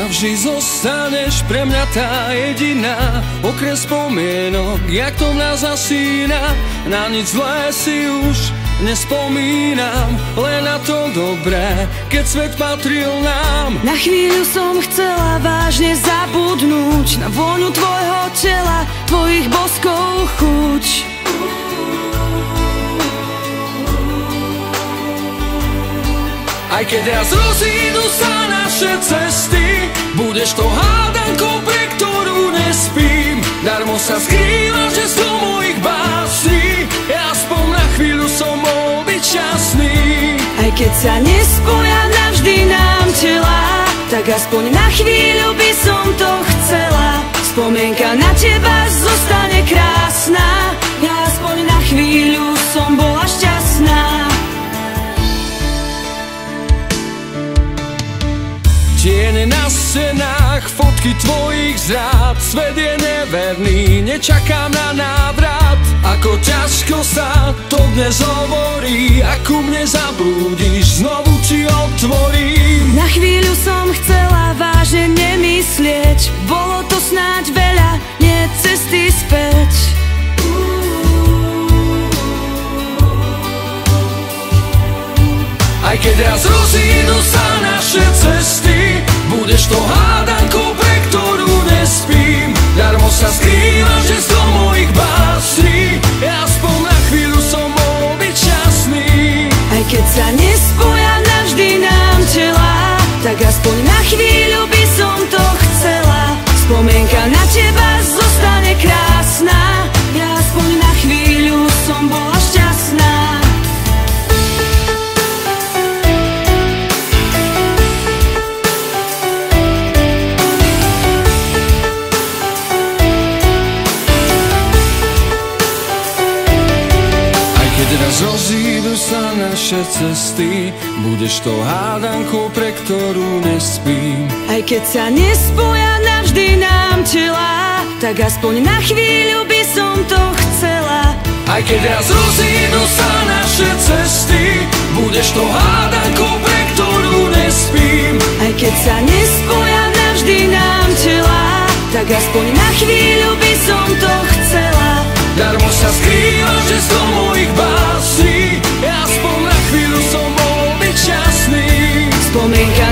navždy zostaneš pre mňa tá jediná. Okrem spomienok, jak to mňa zasína, na nič zlé si už nespomínam, len na to dobré, keď svet patril nám. Na chvíľu som chcela vážne zabudnúť na vôňu tvojho tela, tvojich boskov chuť. Aj keď raz rozídu sa naše cesty, budeš to hádankou, pre ktorú nespím. Darmo sa skrývaš, že z mojich básní, ja aspoň na chvíľu som mohol byť šťastný. Aj keď sa nespoja navždy nám tela, tak aspoň na chvíľu by som to chcela. Spomienka na teba zostane krásna, ja aspoň na chvíľu som bola šťastná. Tiene na stenách, fotky tvojich zrád, svet je neverný, nečakám na návrat. Ako ťažko sa to dnes hovorí, ako mne zablúdiš, znovu ti otvorím. Na chvíľu som chcela vážne nemyslieť, bolo to snáď veľa, nie cesty späť. Aj keď raz rozídu sa naše cesty, budeš to hádankou, pre ktorú nespím. Darmo sa skrývaš, že z mojich básní, ja aspoň na chvíľu som mohol byť šťastný. Aj keď sa nespoja navždy nám tela, tak aspoň na chvíľu by som to chcela. Spomienka na teba zostane krásna, ja aspoň na chvíľu som bola šťastná. Raz rozídu sa naše cesty, budeš to hádankou, pre ktorú nespím. Aj keď sa nespoja navždy nám tela, tak aspoň na chvíľu by som to chcela. Aj keď raz rozídu sa naše cesty, budeš to hádankou, pre ktorú nespím. Aj keď sa nespoja navždy nám tela, tak aspoň na chvíľu by som to chcela. Darmo sa skrývaš, že z mojich básní, ja aspoň na chvíľu som mohol byť šťastný. Spomienka